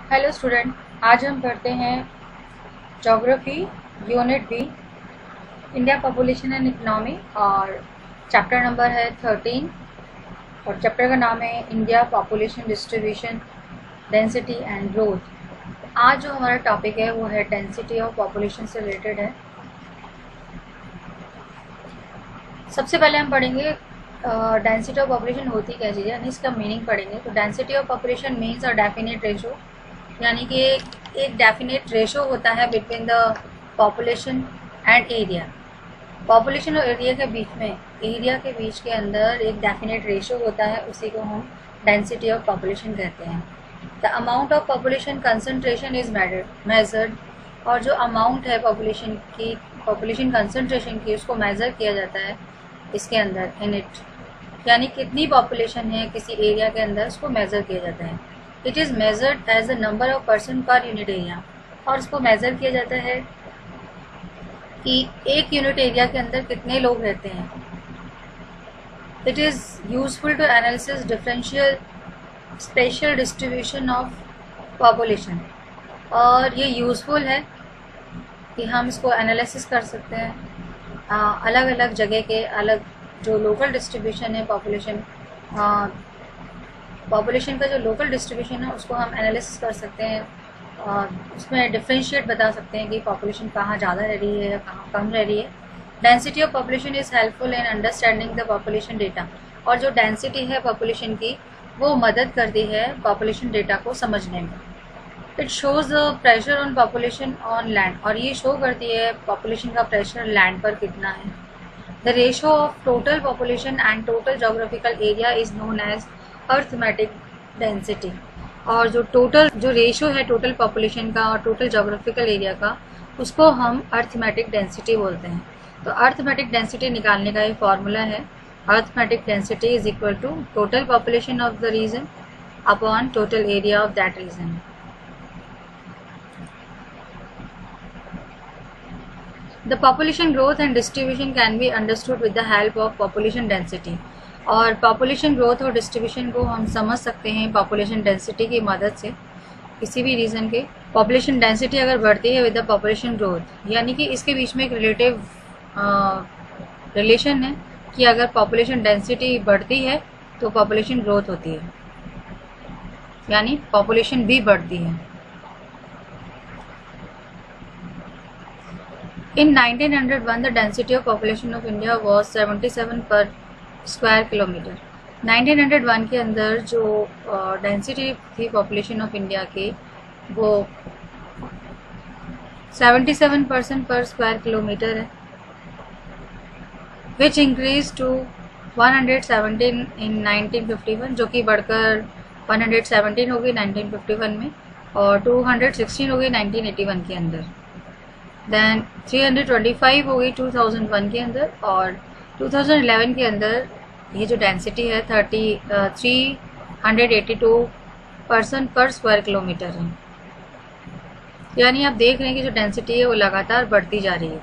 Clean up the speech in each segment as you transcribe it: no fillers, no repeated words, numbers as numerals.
Hello student, आज हम पढ़ते हैं geography unit B, India population and economy, और चैप्टर नंबर है 13 और चैप्टर का नाम है India population distribution density and growth. आज जो हमारा टॉपिक है वो है डेंसिटी ऑफ पॉपुलेशन से रिलेटेड है। सबसे पहले हम पढ़ेंगे डेंसिटी ऑफ पॉपुलेशन होती क्या चीज़ है, यानी इसका मीनिंग पढ़ेंगे। तो density of population means a definite ratio, यानी कि एक डेफिनेट रेशो होता है between the population and area. Population और एरिया के बीच में, एरिया के बीच के अंदर एक डेफिनेट रेशो होता है, उसी को हम डेंसिटी ऑफ पॉपुलेशन कहते हैं। The amount of population concentration is measured, और जो अमाउंट है पॉपुलेशन कंसंट्रेशन की, उसको मेज़र किया जाता है इसके अंदर, इन इट, यानी कितनी पॉपुलेशन है किसी एरिया के अंदर, उसको मेज़र किया जाता है। It is measured as the number of person per unit area, और उसको मेज़र किया जाता है कि एक यूनिट एरिया के अंदर कितने लोग रहते हैं। It is useful to analysis differential special distribution of population, और ये यूज़फुल है कि हम इसको एनालिसिस कर सकते हैं अलग अलग जगह के, अलग जो लोकल डिस्ट्रीब्यूशन है पॉपुलेशन का जो लोकल डिस्ट्रीब्यूशन है उसको हम एनालिसिस कर सकते हैं, और उसमें डिफ्रेंशिएट बता सकते हैं कि पॉपुलेशन कहाँ ज़्यादा रह रही है या कहाँ कम रह रही है। Density of population is helpful in understanding the population data, और जो डेंसिटी है पॉपुलेशन की वो मदद करती है पॉपुलेशन डेटा को समझने में। It shows pressure on population on land, और ये शो करती है पॉपुलेशन का प्रेशर लैंड पर कितना है। The ratio of total population and total geographical area is known as arithmetic density, और जो रेशो है टोटल पॉपुलेशन का और टोटल जोग्राफिकल एरिया का, उसको हम अर्थमेटिक डेंसिटी बोलते हैं। तो अर्थमेटिक डेंसिटी निकालने का ये फॉर्मूला है, arithmetic density is equal to total population of the region upon total area of that region. The population growth and distribution can be understood with the help of population density, और population growth और distribution को हम समझ सकते हैं population density की मदद से। किसी भी रीजन के population density अगर बढ़ती है with the population growth, यानी कि इसके बीच में एक रिलेटिव रिलेशन है कि अगर population density बढ़ती है तो population growth होती है, यानी population भी बढ़ती है। In 1901, the density of population of India was 77 per square kilometer. 1901 के अंदर जो डेंसिटी थी पॉपुलेशन ऑफ इंडिया की, वो 77% पर स्क्वायर किलोमीटर है, विच इंक्रीज टू 117 इन 1951, जो कि बढ़कर 117 हो गई 1951 में, और 216 हो गई 1981 के अंदर। देन 325 हो गई 2001 के अंदर, और 2011 के अंदर ये जो डेंसिटी है 382 पर्सन पर स्क्वायर किलोमीटर है। यानी आप देख रहे हैं कि जो डेंसिटी है वो लगातार बढ़ती जा रही है।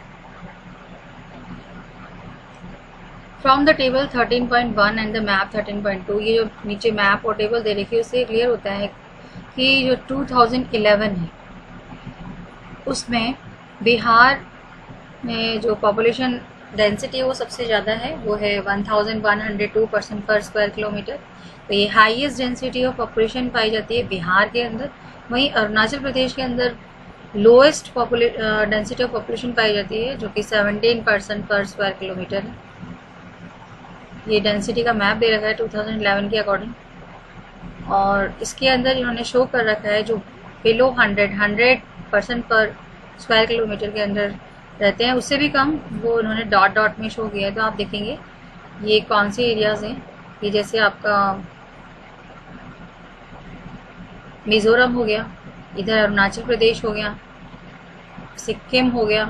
From the table 13.1 and the map 13.2, ये जो नीचे मैप और टेबल दे रखी है उससे क्लियर होता है कि जो 2011 है उसमें बिहार में जो पॉपुलेशन डेंसिटी है वो सबसे ज़्यादा है, वो है 1102 पर्सन पर स्क्वायर किलोमीटर। तो ये हाईएस्ट डेंसिटी ऑफ पॉपुलेशन पाई जाती है बिहार के अंदर। वहीं अरुणाचल प्रदेश के अंदर लोएस्ट डेंसिटी ऑफ पॉपुलेशन पाई जाती है, जो कि 17 पर्सन पर स्क्वायर किलोमीटर है। ये डेंसिटी का मैप दे रखा है 2011 के अकॉर्डिंग, और इसके अंदर इन्होंने शो कर रखा है जो बिलो 100 पर्सन पर स्क्वायर किलोमीटर के अंदर रहते हैं, उससे भी कम, वो उन्होंने डॉट डॉट में शो किया है। तो आप देखेंगे ये कौन से एरियाज़ हैं। ये जैसे आपका मिज़ोरम हो गया, इधर अरुणाचल प्रदेश हो गया, सिक्किम हो गया।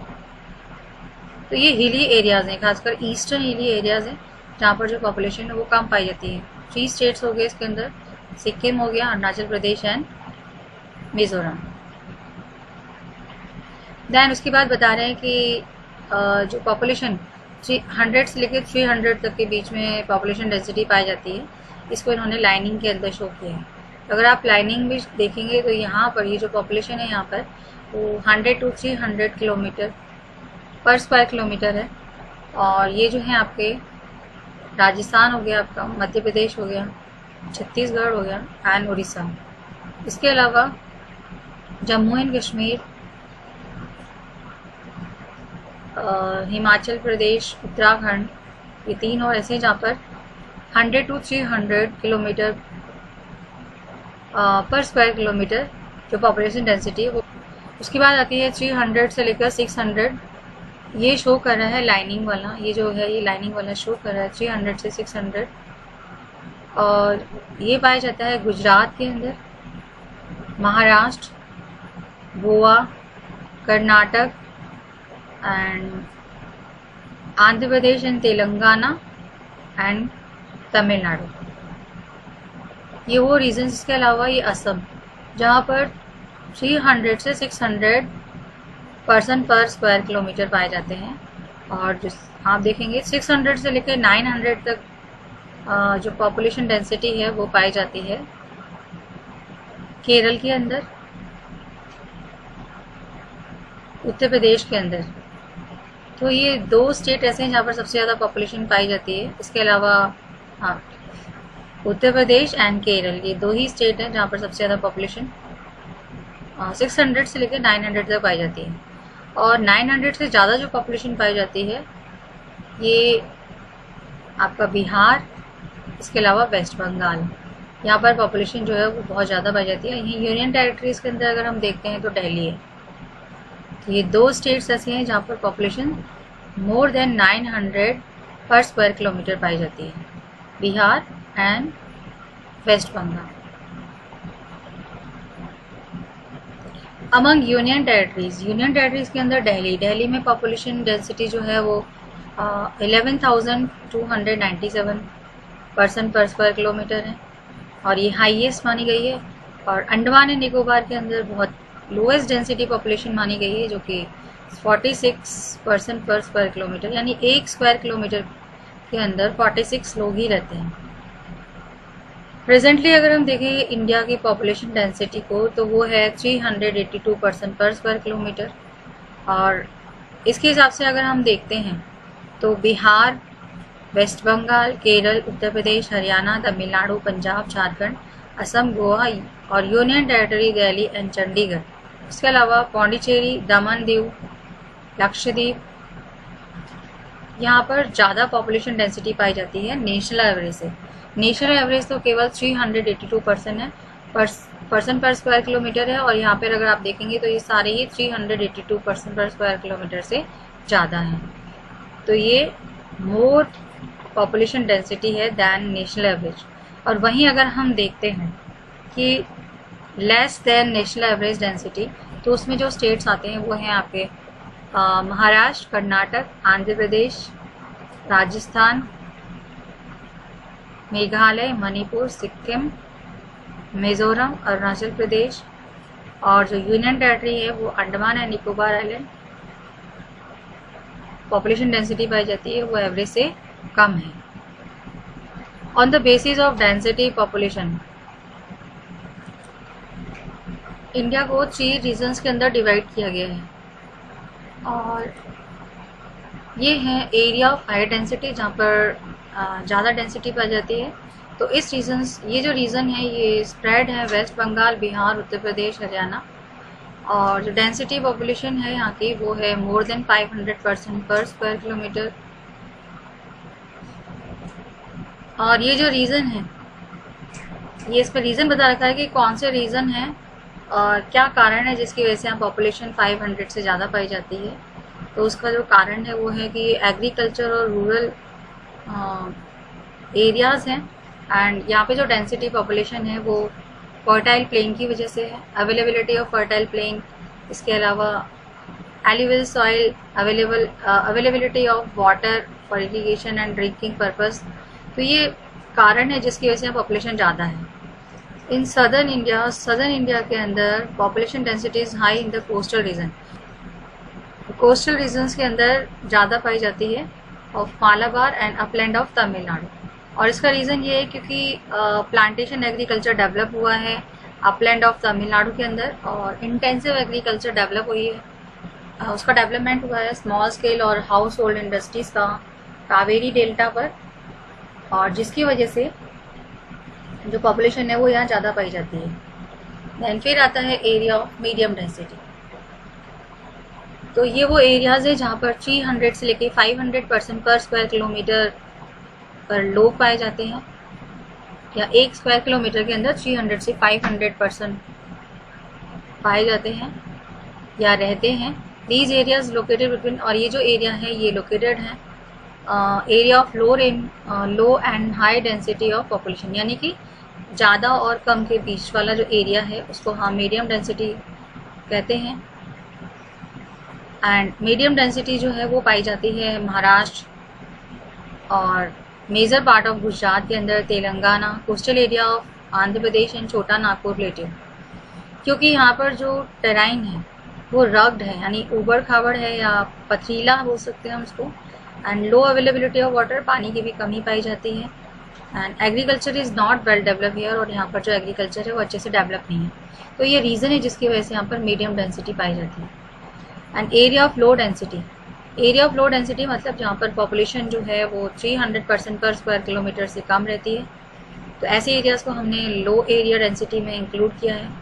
तो ये हिली एरियाज़ हैं, खासकर ईस्टर्न हिली एरियाज़ हैं जहाँ पर जो पॉपुलेशन है वो कम पाई जाती है। 3 स्टेट्स हो गए इसके अंदर, सिक्किम हो गया, अरुणाचल प्रदेश एंड मिज़ोरम। दैन उसके बाद बता रहे हैं कि जो पॉपुलेशन 100 से लेकर 300 तक के बीच में पॉपुलेशन डेंसिटी पाई जाती है, इसको इन्होंने लाइनिंग के अंदर शो किया है। अगर आप लाइनिंग भी देखेंगे तो यहाँ पर ये जो पॉपुलेशन है यहाँ पर वो 100 to 300 kilometre per square kilometre है। और ये जो है आपके राजस्थान हो गया, आपका मध्य प्रदेश हो गया, छत्तीसगढ़ हो गया एंड उड़ीसा। इसके अलावा जम्मू एंड कश्मीर, हिमाचल प्रदेश, उत्तराखंड, ये 3 और ऐसे जहाँ पर 100 to 300 kilometre per square kilometre जो पॉपुलेशन डेंसिटी है वो। उसके बाद आती है 300 से लेकर 600, ये शो कर रहा है लाइनिंग वाला, ये जो है ये लाइनिंग वाला शो कर रहा है 300 से 600। और ये पाया जाता है गुजरात के अंदर, Maharashtra, Goa, Karnataka and Andhra Pradesh and Telangana and Tamil Nadu, ये वो रीजन। इसके अलावा ये असम जहाँ पर 300 से 600 पर्सन पर स्क्वायर किलोमीटर पाए जाते हैं। और जो आप देखेंगे 600 से लेकर 900 तक जो पॉपुलेशन डेंसिटी है वो पाई जाती है केरल के अंदर, उत्तर प्रदेश के अंदर। तो ये 2 स्टेट ऐसे हैं जहाँ पर सबसे ज़्यादा पॉपुलेशन पाई जाती है। इसके अलावा हाँ, उत्तर प्रदेश एंड केरल, ये 2 ही स्टेट हैं जहाँ पर सबसे ज़्यादा पॉपुलेशन 600 से लेकर 900 तक पाई जाती है। और 900 से ज़्यादा जो पॉपुलेशन पाई जाती है ये आपका बिहार, इसके अलावा वेस्ट बंगाल, यहाँ पर पॉपुलेशन जो है वो बहुत ज़्यादा पाई जाती है। यहीं यूनियन टेरिटरीज़ के अंदर अगर हम देखते हैं तो दिल्ली है। तो ये 2 स्टेट्स ऐसे हैं जहाँ पर पॉपुलेशन मोर देन 900 पर स्क्वायर किलोमीटर पाई जाती है, Bihar and West Bengal. Among union territories के अंदर दिल्ली में पॉपुलेशन डेंसिटी जो है वो 11,297 पर्सन पर स्क्वायर किलोमीटर है और ये हाईएस्ट मानी गई है। और अंडमान एंड निकोबार के अंदर बहुत लोएस्ट डेंसिटी पॉपुलेशन मानी गई है जो कि 46 पर्सन पर स्क्वायर किलोमीटर, यानी 1 स्क्वायर किलोमीटर के अंदर 46 लोग ही रहते हैं। प्रेजेंटली अगर हम देखें इंडिया की पॉपुलेशन डेंसिटी को तो वो है 382 पर्सन पर स्क्वायर किलोमीटर। और इसके हिसाब से अगर हम देखते हैं तो बिहार, वेस्ट बंगाल, केरल, उत्तर प्रदेश, हरियाणा, तमिलनाडु, पंजाब, झारखंड, असम, गोवा और union territory Delhi and Chandigarh, इसके अलावा पौंडीचेरी, दमन दीव, लक्षद्वीप, यहाँ पर ज़्यादा पॉपुलेशन डेंसिटी पाई जाती है नेशनल एवरेज से। नेशनल एवरेज तो केवल 382 पर्सन है पर्सन पर स्क्वायर किलोमीटर है और यहाँ पर अगर आप देखेंगे तो ये सारे ही 382 पर्सन पर स्क्वायर किलोमीटर से ज़्यादा हैं। तो ये मोर पॉपुलेशन डेंसिटी है दैन नेशनल एवरेज। और वहीं अगर हम देखते हैं कि less than national average density, तो उसमें जो स्टेट्स आते हैं वो हैं आपके महाराष्ट्र, कर्नाटक, आंध्र प्रदेश, राजस्थान, मेघालय, मणिपुर, सिक्किम, मिजोरम, अरुणाचल प्रदेश। और जो यूनियन टेरिटरी है वो Andaman and Nicobar island, population density पाई जाती है वो एवरेज से कम है। On the basis of density population India को 3 रीजन्स के अंदर डिवाइड किया गया है और ये है एरिया ऑफ हाई डेंसिटी जहाँ पर ज़्यादा डेंसिटी पाई जाती है। तो इस ये जो रीज़न है ये स्प्रेड है वेस्ट बंगाल, बिहार, उत्तर प्रदेश, हरियाणा। और जो डेंसिटी पॉपुलेशन है यहाँ की वो है मोर देन 500 पर्सन पर स्क्वायर किलोमीटर। और ये जो रीज़न है ये इस पर रीज़न बता रखा है कि कौन से रीज़न है और क्या कारण है जिसकी वजह से यहाँ पॉपुलेशन 500 से ज़्यादा पाई जाती है। तो उसका जो कारण है वो है कि एग्रीकल्चर और रूरल एरियाज़ हैं एंड यहाँ पे जो डेंसिटी पॉपुलेशन है वो फर्टाइल प्लेन की वजह से है, अवेलेबिलिटी ऑफ फर्टाइल प्लेन, इसके अलावा एलिवेबल soil, availability of water for irrigation and drinking purpose. तो ये कारण है जिसकी वजह से पॉपुलेशन ज़्यादा है। इन सदर्न इंडिया के अंदर population density is high in the coastal region. के अंदर ज़्यादा पाई जाती है of Malabar and upland of Tamil Nadu. और इसका रीज़न ये है क्योंकि प्लांटेशन एग्रीकल्चर डेवलप हुआ है अपलैंड ऑफ तमिलनाडु के अंदर, और इंटेंसिव एग्रीकल्चर डेवलप हुई है, उसका डेवलपमेंट हुआ है स्मॉल स्केल और हाउस होल्ड इंडस्ट्रीज़ का कावेरी डेल्टा पर, और जिसकी वजह से जो पॉपुलेशन है वो यहाँ ज़्यादा पाई जाती है। देन फिर आता है एरिया ऑफ मीडियम डेंसिटी। तो ये वो एरियाज़ है जहाँ पर 300 से लेके 500 पर्सन पर स्क्वायर किलोमीटर पर लोग पाए जाते हैं, या 1 स्क्वायर किलोमीटर के अंदर 300 से 500 पर्सन पाए जाते हैं या रहते हैं। दीज एरियाज लोकेटेड बिटवीन, और ये जो एरिया है ये लोकेटेड है area of low and high density of population, यानी कि ज़्यादा और कम के बीच वाला जो एरिया है उसको हम मीडियम डेंसिटी कहते हैं। एंड मीडियम डेंसिटी जो है वो पाई जाती है महाराष्ट्र और मेजर पार्ट ऑफ गुजरात के अंदर, Telangana, coastal area of Andhra Pradesh and Chhota Nagpur प्लेटियो, क्योंकि यहाँ पर जो टेराइन है वो रग्ड है, यानी ऊबड़ खाबड़ है या पथरीला बोल सकते हैं हम उसको, and low availability of water, पानी की भी कमी पाई जाती है। And agriculture is not well develop here, और यहाँ पर जो एग्रीकल्चर है वो अच्छे से डेवलप नहीं है। तो ये रीज़न है जिसकी वजह से यहाँ पर मीडियम डेंसिटी पाई जाती है। And area of low density, area of low density मतलब जहाँ पर पॉपुलेशन जो है वो 300 पर्सन पर स्क्वायर किलोमीटर से कम रहती है, तो ऐसे एरियाज़ को हमने लो एरिया डेंसिटी में इंक्लूड किया है।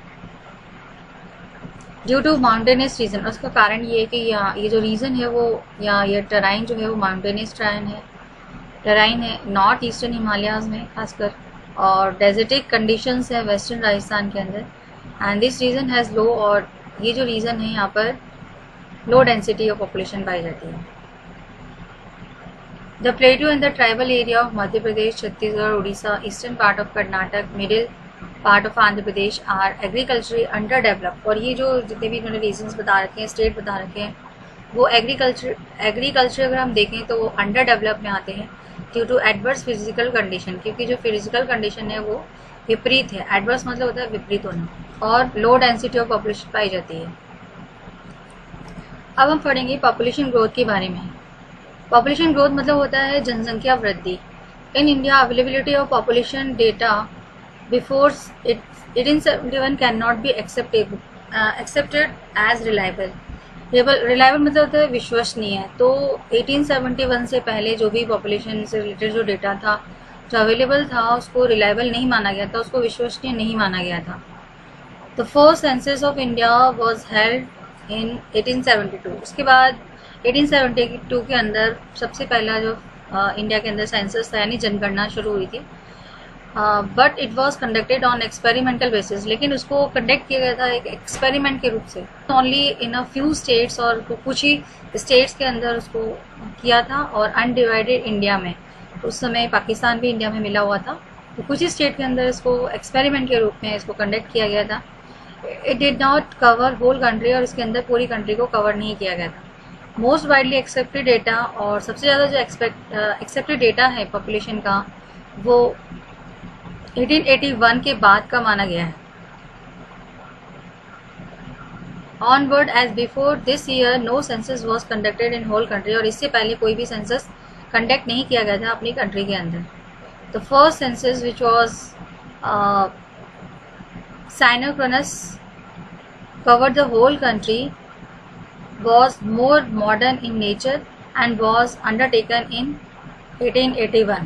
ड्यू टू माउंटेनियस रीजन, उसका कारण ये है कि ये जो रीज़न है वो ये टेराइन जो है वो माउंटेनियस टेराइन है नॉर्थ ईस्टर्न हिमालयाज़ में खासकर, और डेजर्टिक कंडीशंस है वेस्टर्न राजस्थान के अंदर। And this region has low, और ये जो रीज़न है यहाँ पर लो डेंसिटी ऑफ पॉपुलेशन पाई जाती है। The plateau and the tribal area of Madhya Pradesh, Chhattisgarh, Orissa, eastern part of Karnataka, middle part of Andhra Pradesh are agriculturally under develop. और ये जो जितने भी मैंने रीजन्स बता रखे हैं, स्टेट बता रखे हैं, वो एग्रीकल्चर अगर हम देखें तो वो अंडर डेवलप में आते हैं due to adverse physical condition, क्योंकि जो फिजिकल कंडीशन है वो विपरीत है। एडवर्स मतलब होता है विपरीत होना, और लो डेंसिटी ऑफ पॉपुलेशन पाई जाती है। अब हम पढ़ेंगे पॉपुलेशन ग्रोथ के बारे में। पॉपुलेशन ग्रोथ मतलब होता है जनसंख्या वृद्धि। In India availability of population data before 1871 can not be accepted as reliable. Reliable मतलब होता है विश्वसनीय। तो 1871 से पहले जो भी पॉपुलेशन से रिलेटेड जो डेटा था जो अवेलेबल था उसको रिलायबल नहीं माना गया था, उसको विश्वसनीय नहीं माना गया था। The first census of India was held in 1872। उसके बाद 1872 के अंदर सबसे पहला जो इंडिया के अंदर सेंसस था यानी जनगणना शुरू हुई थी। But it was conducted on experimental basis, लेकिन उसको कंडक्ट किया गया था एक एक्सपेरिमेंट के रूप से, only in a few states, और कुछ ही स्टेट्स के अंदर उसको किया था, और अनडिवाइडेड इंडिया में, उस समय पाकिस्तान भी इंडिया में मिला हुआ था, तो कुछ ही स्टेट के अंदर इसको एक्सपेरिमेंट के रूप में इसको कंडक्ट किया गया था। It did not cover whole country, और इसके अंदर पूरी कंट्री को कवर नहीं किया गया था। मोस्ट वाइडली एक्सेप्टेड डेटा, और सबसे ज़्यादा जो एक्सेप्टेड डेटा है पॉपुलेशन का वो 1881 के बाद का माना गया है। Onward as before this year no census was conducted in whole country, और इससे पहले कोई भी सेंसस कंडक्ट नहीं किया गया था अपनी कंट्री के अंदर। The first census which was synchronous covered the whole country, was more modern in nature and was undertaken in 1881.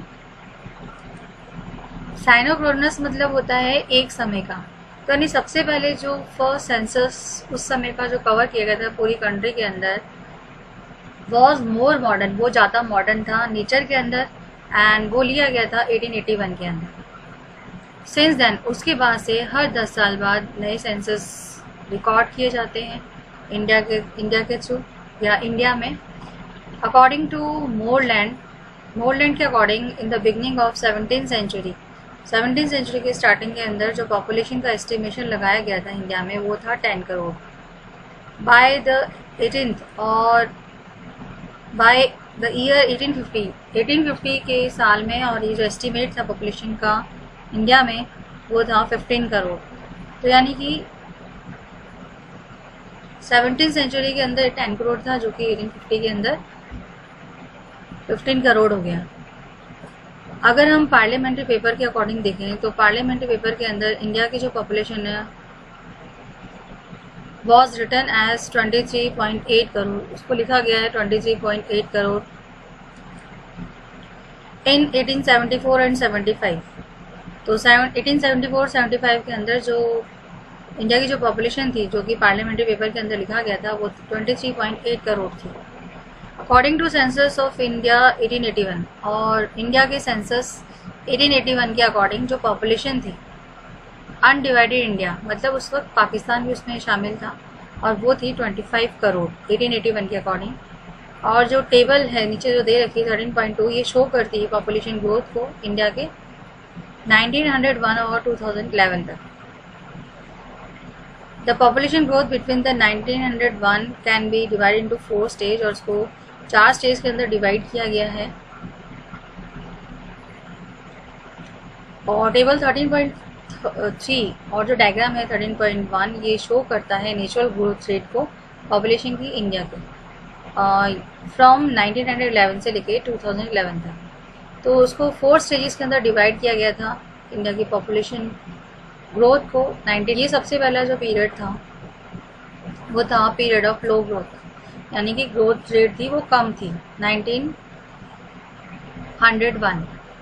Synchronous मतलब होता है एक समय का, तो यानी सबसे पहले जो फर्स्ट सेंसस उस समय का जो कवर किया गया था पूरी कंट्री के अंदर, वॉज मोर मॉडर्न, वो ज़्यादा मॉडर्न था नेचर के अंदर, एंड वो लिया गया था 1881 के अंदर। सिंस देन, उसके बाद से हर 10 साल बाद नए सेंसस रिकॉर्ड किए जाते हैं इंडिया के थ्रू या इंडिया में। अकॉर्डिंग टू मोरलैंड के according in the beginning of 17th century के स्टार्टिंग के अंदर जो पॉपुलेशन का एस्टिमेशन लगाया गया था इंडिया में वो था 10 करोड़। बाय द 18th और बाय द ईयर 1850 के साल में, और ये जो एस्टिमेट था पॉपुलेशन का इंडिया में वो था 15 करोड़। तो यानी कि 17th सेंचुरी के अंदर 10 करोड़ था, जो कि 1850 के अंदर 15 करोड़ हो गया। अगर हम पार्लियामेंट्री पेपर के अकॉर्डिंग देखें तो पार्लियामेंट्री पेपर के अंदर इंडिया की जो पॉपुलेशन है वॉज रिटन एज 23.8 करोड़, उसको लिखा गया है 23.8 करोड़ इन 1874 एंड 75। तो 1874-75 के अंदर जो इंडिया की जो पॉपुलेशन थी जो कि पार्लियामेंट्री पेपर के अंदर लिखा गया था वो 23.8 करोड़ थी according to census of India 1881। और इंडिया के सेंसस 1881 के अकॉर्डिंग जो पॉपुलेशन थी अनडिवाइडेड इंडिया, मतलब उस वक्त पाकिस्तान भी उसमें शामिल था, और वो थी 25 करोड़ 1881 के अकॉर्डिंग। और जो टेबल है नीचे जो दे रखी है 13.2, ये शो करती है पॉपुलेशन ग्रोथ को इंडिया के 1901 और 2011 तक। The population growth between the 1901 can be divided into 4 stage, और उसको 4 स्टेज के अंदर डिवाइड किया गया है। और टेबल 13.3 और जो डायग्राम है 13.1 ये शो करता है नेचुरल ग्रोथ रेट को पॉपुलेशन की इंडिया के फ्रॉम 1911 से लेके 2011 तक। तो उसको 4 स्टेजेस के अंदर डिवाइड किया गया था इंडिया की पॉपुलेशन ग्रोथ को 19। ये सबसे पहला जो पीरियड था वो था पीरियड ऑफ लो ग्रोथ, यानी कि ग्रोथ रेट थी वो कम थी 1901।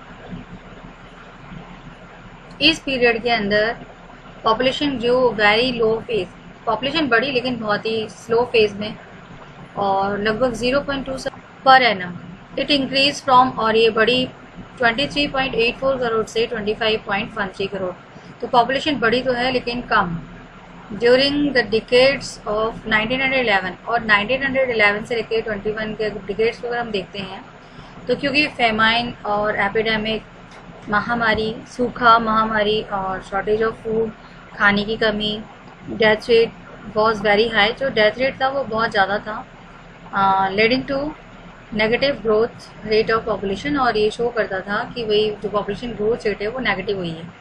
इस पीरियड के अंदर पॉपुलेशन जो वेरी लो फेज, पॉपुलेशन बढ़ी लेकिन बहुत ही स्लो फेज में, और लगभग 0.2 per annum it increase from, और ये बढ़ी 23.84 करोड़ से 25.13 करोड़। तो पॉपुलेशन बढ़ी तो है लेकिन कम ड्यूरिंग द डिकेड्स ऑफ 1911। और 1911 से लेकर 21 के डिकेड्स को अगर हम देखते हैं तो क्योंकि फेमाइन और एपिडेमिक, महामारी, सूखा, महामारी और शॉर्टेज ऑफ फूड, खाने की कमी, death rate was very high, जो डेथ रेट था वो बहुत ज़्यादा था, leading to negative growth rate of population. और ये शो करता था कि वही जो पॉपुलेशन ग्रोथ रेट है वो नेगेटिव हुई है।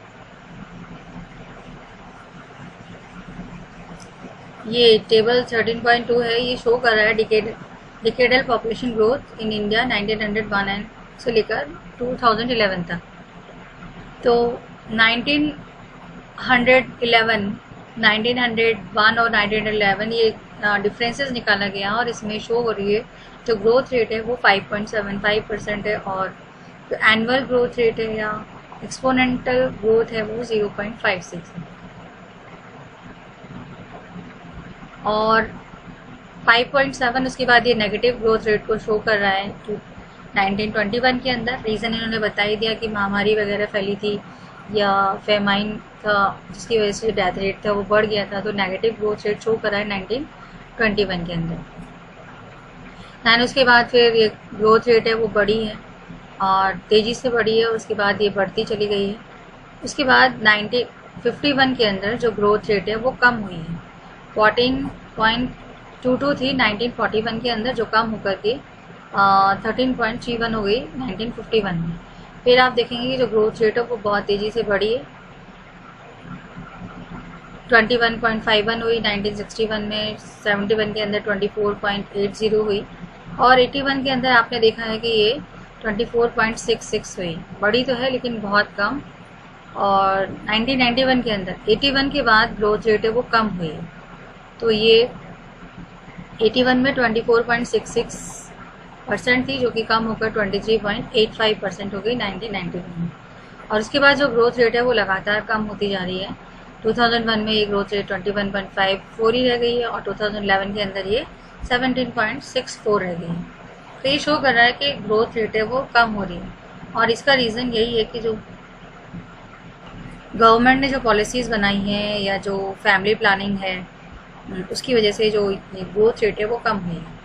ये टेबल 13.2 है, ये शो कर रहा है decadal population growth in India 1901 से लेकर 2011 तक। तो 1911, 1901 और 1911 ये डिफरेंसेस निकाला गया और इसमें शो हो रही है जो ग्रोथ रेट है वो 5.75% है, और जो एनुअल ग्रोथ रेट है या एक्सपोनेंटल ग्रोथ है वो 0.56 है। और 5.7 उसके बाद ये नेगेटिव ग्रोथ रेट को शो कर रहा है 1921 के अंदर। रीज़न इन्होंने बता ही दिया कि महामारी वगैरह फैली थी या फेमाइन था जिसकी वजह से डेथ रेट था वो बढ़ गया था, तो नेगेटिव ग्रोथ रेट शो कर रहा है 1921 के अंदर। दैन उसके बाद फिर ये ग्रोथ रेट है वो बढ़ी है और तेज़ी से बढ़ी है, उसके बाद ये बढ़ती चली गई है। उसके बाद 1951 के अंदर जो ग्रोथ रेट है वो कम हुई है, 14.22 थी 1941 के अंदर, जो कम होकर के 13.31 हो गई 1951 में। फिर आप देखेंगे कि जो ग्रोथ रेट है वो बहुत तेज़ी से बढ़ी है, 21.51 हुई 1961 में, 71 के अंदर 24.80 हुई, और 81 के अंदर आपने देखा है कि ये 24.66 हुई। बढ़ी तो है लेकिन बहुत कम। और 1991 के अंदर 81 के बाद ग्रोथ रेट है वो कम हुई है, तो ये 81 में 24.66% थी जो कि कम होकर 23.85% हो गई 1991 में। और उसके बाद जो ग्रोथ रेट है वो लगातार कम होती जा रही है। 2001 में ये ग्रोथ रेट 21.54 ही रह गई है और 2011 के अंदर ये 17.64 रह गई है। तो ये शो कर रहा है कि ग्रोथ रेट है वो कम हो रही है, और इसका रीज़न यही है कि जो गवर्नमेंट ने जो पॉलिसीज़ बनाई हैं या जो फैमिली प्लानिंग है उसकी वजह से जो ग्रोथ रेट है वो कम हुई है।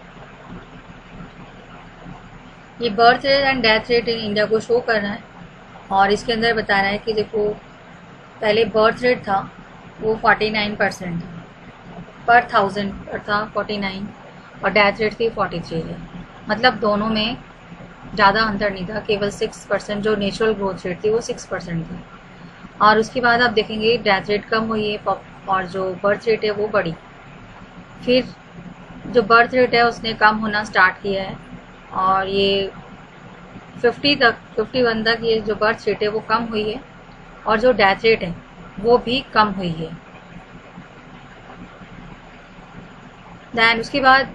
ये birth rate and death rate in India को शो कर रहा है, और इसके अंदर बता रहा है कि देखो पहले बर्थ रेट था वो 49% पर 1000 था 49, और डेथ रेट थी 43 है। मतलब दोनों में ज़्यादा अंतर नहीं था, केवल 6% जो नेचुरल ग्रोथ रेट थी वो 6% थी। और उसके बाद आप देखेंगे डेथ रेट कम हुई है और जो बर्थ रेट है वो बढ़ी। फिर जो बर्थ रेट है उसने कम होना स्टार्ट किया है, और ये 51 तक ये जो बर्थ रेट है वो कम हुई है और जो डेथ रेट है वो भी कम हुई है। दैन उसके बाद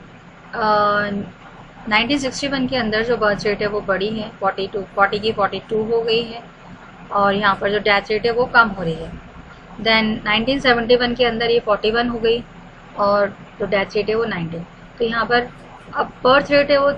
1961 के अंदर जो बर्थ रेट है वो बढ़ी है, 40 की 42 हो गई है और यहाँ पर जो डेथ रेट है वो कम हो रही है। दैन 1971 के अंदर ये 41 हो गई और जो डेथ रेट है वो 19। तो यहाँ पर अब बर्थ रेट है वो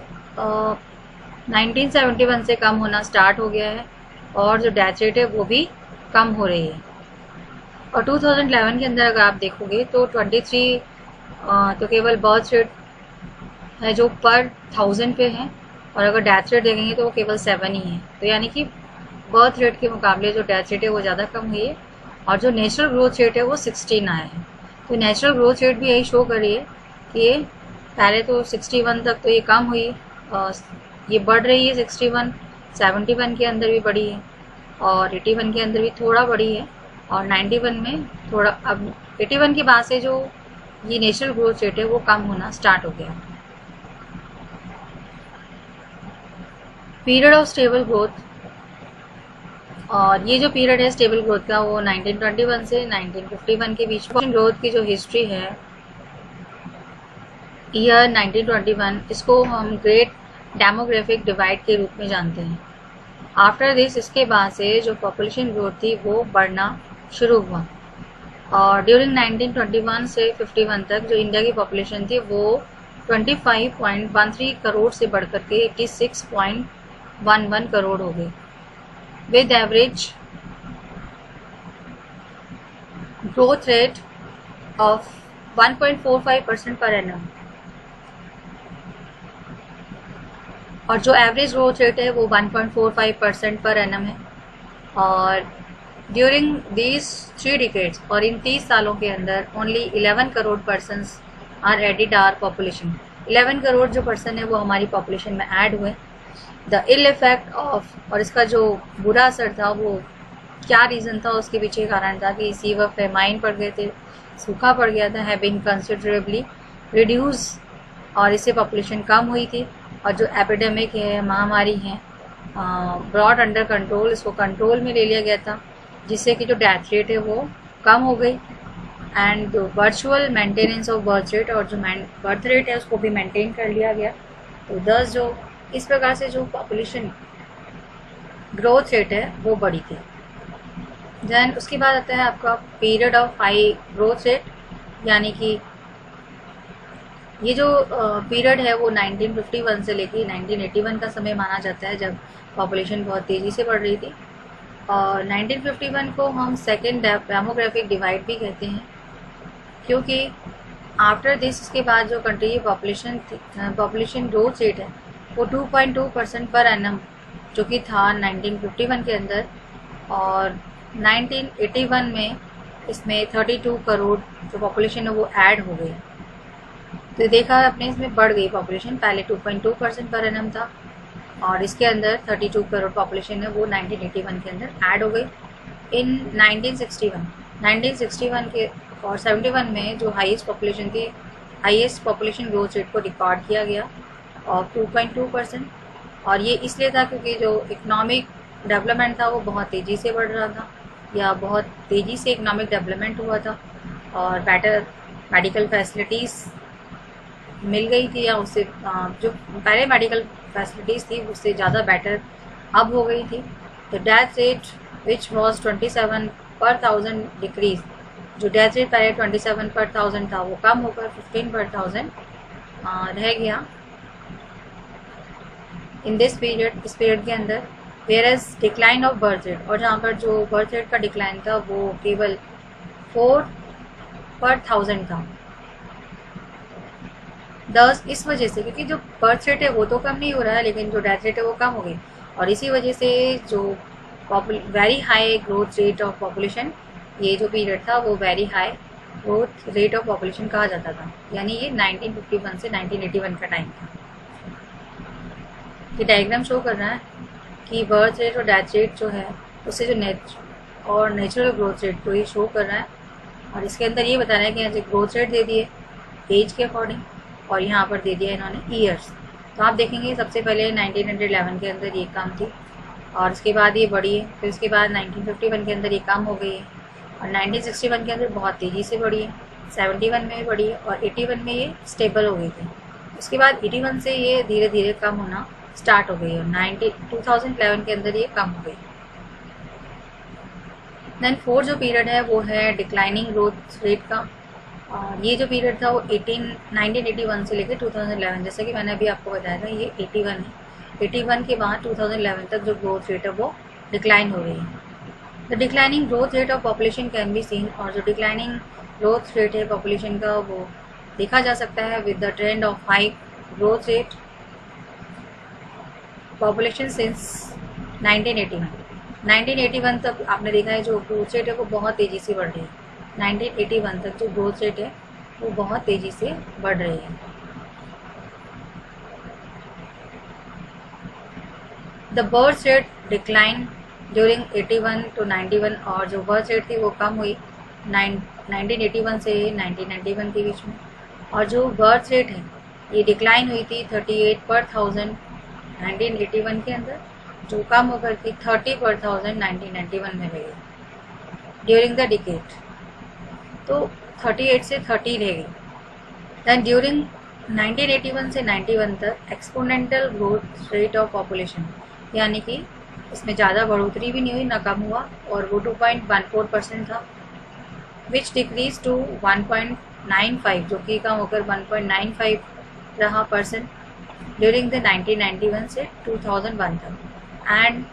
1971 से कम होना स्टार्ट हो गया है और जो डेथ रेट है वो भी कम हो रही है। और 2011 के अंदर अगर आप देखोगे तो 23 तो केवल बर्थ रेट है जो पर 1000 पे है और अगर डेथ रेट देखेंगे तो वो केवल 7 ही है। तो यानी कि बर्थ रेट के मुकाबले जो डेथ रेट है वो ज़्यादा कम हुई है और जो नेचुरल ग्रोथ रेट है वो 16 आया है। तो नेचुरल ग्रोथ रेट भी यही शो कर रही है कि पहले तो 61 तक तो ये कम हुई, ये बढ़ रही है 61, 71 के अंदर भी बढ़ी है और 81 के अंदर भी थोड़ा बढ़ी है और 91 में थोड़ा, अब 81 के बाद से जो ये नेचुरल ग्रोथ रेट है वो कम होना स्टार्ट हो गया। पीरियड ऑफ स्टेबल ग्रोथ, और ये जो पीरियड है स्टेबल ग्रोथ का वो 1921 से 1951 के बीच में। ग्रोथ की जो हिस्ट्री है ईयर 1921, इसको हम ग्रेट डेमोग्राफिक डिवाइड के रूप में जानते हैं। आफ्टर दिस, इसके बाद से जो पॉपुलेशन ग्रोथ थी वो बढ़ना शुरू हुआ और ड्यूरिंग 1921 से 51 तक जो इंडिया की पॉपुलेशन थी वो 25.13 करोड़ से बढ़कर के 86.11 करोड़ हो गई, with average growth rate of 1.45% per annum। और जो एवरेज ग्रोथ रेट है वो 1.45% पर एनम है और ड्यूरिंग दीज 3 डिकेड्स, और इन 30 सालों के अंदर only 11 crore persons are added are population. 11 crore जो पर्सन है वो हमारी पॉपुलेशन में ऐड हुए। द इल इफेक्ट ऑफ, और इसका जो बुरा असर था वो क्या रीज़न था, उसके पीछे कारण था कि सीवर फेमाइन पड़ गए थे, सूखा पड़ गया था, है बीन कंसिडरेबली रिड्यूस, और इससे पॉपुलेशन कम हुई थी। और जो एपिडेमिक है, महामारी है, ब्रॉड अंडर कंट्रोल, इसको कंट्रोल में ले लिया गया था जिससे कि जो डेथ रेट है वो कम हो गई। And virtual maintenance of birth rate, और जो बर्थ रेट है उसको भी मेंटेन कर लिया गया। तो 10 जो इस प्रकार से जो पॉपुलेशन ग्रोथ रेट है वो बढ़ी थी। देन उसके बाद आता है आपका period of high growth rate, यानी कि ये जो पीरियड है वो 1951 से लेकर 1981 का समय माना जाता है जब पॉपुलेशन बहुत तेज़ी से बढ़ रही थी। और 1951 को हम सेकेंड डेमोग्राफिक डिवाइड भी कहते हैं क्योंकि आफ्टर दिस, इसके बाद जो कंट्री की पॉपुलेशन ग्रोथ रेट है वो 2.2% पर एनम जो कि था 1951 के अंदर, और 1981 में इसमें 32 करोड़ जो पॉपुलेशन है वो ऐड हो गई। तो देखा आपने इसमें बढ़ गई पॉपुलेशन, पहले 2.2% पर एनम था और इसके अंदर 32 करोड़ पॉपुलेशन है वो 1981 के अंदर ऐड हो गई। इन 1961 के और 71 में जो हाईएस्ट पॉपुलेशन थी, हाईएस्ट पॉपुलेशन ग्रोथ रेट को रिकॉर्ड किया गया और 2.2%, और ये इसलिए था क्योंकि जो इकोनॉमिक डेवलपमेंट था वो बहुत तेज़ी से बढ़ रहा था, या बहुत तेज़ी से इकोनॉमिक डेवलपमेंट हुआ था और बेटर मेडिकल फैसिलिटीज़ मिल गई थी, या उससे जो पहले मेडिकल फैसिलिटीज़ थी उससे ज़्यादा बेटर अब हो गई थी। तो डेथ रेट विच वॉज 27 पर 1000 डिक्रीज, जो डेथ रेट पहले 27 पर 1000 था वो कम होकर 15 पर 1000 रह गया इन दिस पीरियड, इस पीरियड के अंदर। Whereas decline of birth rate, और जहाँ पर जो बर्थ रेट का डिक्लाइन था वो केवल 4 पर 1000 था। 10 इस वजह से क्योंकि जो बर्थ रेट है वो तो कम नहीं हो रहा है लेकिन जो डेथ रेट है वो कम हो गई, और इसी वजह से जो very high growth rate of population, ये जो पीरियड था वो very high growth rate of population कहा जाता था, यानी ये 1951 से 1981 का टाइम था। ये डायग्राम शो कर रहा है कि बर्थ रेट और डेथ रेट जो है उससे जो नेचुरल ग्रोथ रेट को ये शो कर रहा है, और इसके अंदर ये बता रहा है कि यहाँ से ग्रोथ रेट दे दिए एज के अकॉर्डिंग और यहाँ पर दे दिया इन्होंने ईयर्स। तो आप देखेंगे सबसे पहले 1911 के अंदर ये कम थी और उसके बाद ये बढ़ी है, फिर उसके बाद 1951 के अंदर ये कम हो गई है और 1961 के अंदर बहुत तेज़ी से बढ़ी है, 71 में बढ़ी है और 81 में ये स्टेबल हो गई थी। उसके बाद 81 से ये धीरे धीरे कम होना स्टार्ट हो गई है और 2011 के अंदर ये कम हो गई। देन फोर्थ जो पीरियड है वो है डिक्लाइनिंग ग्रोथ रेट का। और ये जो पीरियड था वो 1981 से लेकर 2011, जैसे कि मैंने अभी आपको बताया था ये 81 है। 81 के बाद 2011 तक जो ग्रोथ रेट है वो डिक्लाइन हो रही है। The declining growth rate of population can be seen, और जो डिक्लाइनिंग ग्रोथ रेट है पॉपुलेशन का वो देखा जा सकता है with the trend of high growth rate population since 1981 तक आपने देखा है जो ग्रोथ रेट है वो बहुत तेज़ी से बढ़ रही है। 1981 तक जो ग्रोथ रेट है वो बहुत तेज़ी से बढ़ रही है। The birth rate decline during 81 to 91, और जो बर्थ रेट थी वो कम हुई 1981 से 1991 के बीच में। और जो बर्थ रेट है ये डिक्लाइन हुई थी 38 per 1000 1981 के अंदर, जो कम होकर के 30 per 1000 1991 में रही ड्यूरिंग द डिकेड। तो 38 से 30 रह गई। दैन ड्यूरिंग 1981 से 91 तक exponential growth rate of population, यानी कि इसमें ज़्यादा बढ़ोतरी भी नहीं हुई ना कम हुआ, और वो 2.14% था, विच डिक्रीज टू 1.95, जो कि कम होकर 1.95 रहा परसेंट ड्यूरिंग द 1991 से 2001 तक, एंड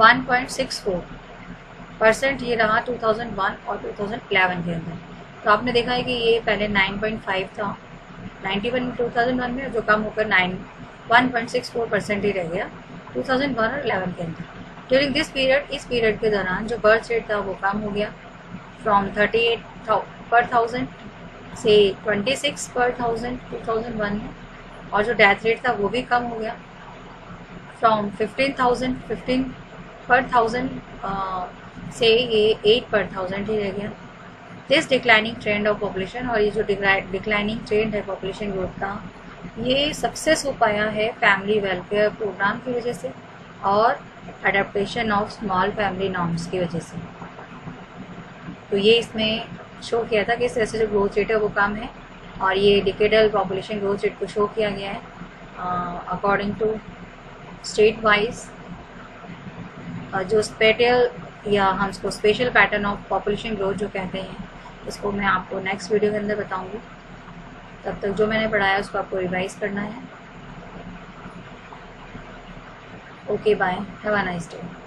1.64% ये रहा 2001 और 2011 के अंदर। तो आपने देखा है कि ये पहले 9.5 था 2001 में, जो कम होकर 1.64% ही रह गया 2001 और 11 के अंदर। ड्यूरिंग दिस पीरियड, इस पीरियड के दौरान जो बर्थ रेट था वो कम हो गया फ्रॉम 38 per 1000 से 26 per 1000 2001 में, और जो डेथ रेट था वो भी कम हो गया फ्रॉम 15 per 1000 से ये 8 per 1000 ही रह गया। This declining trend of population, और ये जो डिक्लाइनिंग ट्रेंड है पॉपुलेशन ग्रोथ का, ये सक्सेस हो पाया है फैमिली वेलफेयर प्रोग्राम की वजह से और adaptation of small family norms की वजह से। तो ये इसमें शो किया था कि इस तरह से जो ग्रोथ रेट है वो कम है, और ये डिकेडल पॉपुलेशन ग्रोथ रेट को शो किया गया है अकॉर्डिंग टू स्टेट वाइज। जो स्पेटियल या हम इसको special pattern of population growth जो कहते हैं, इसको मैं आपको नेक्स्ट वीडियो के अंदर बताऊंगी। तब तक जो मैंने पढ़ाया उसको आपको रिवाइज करना है। Okay bye, have a nice day.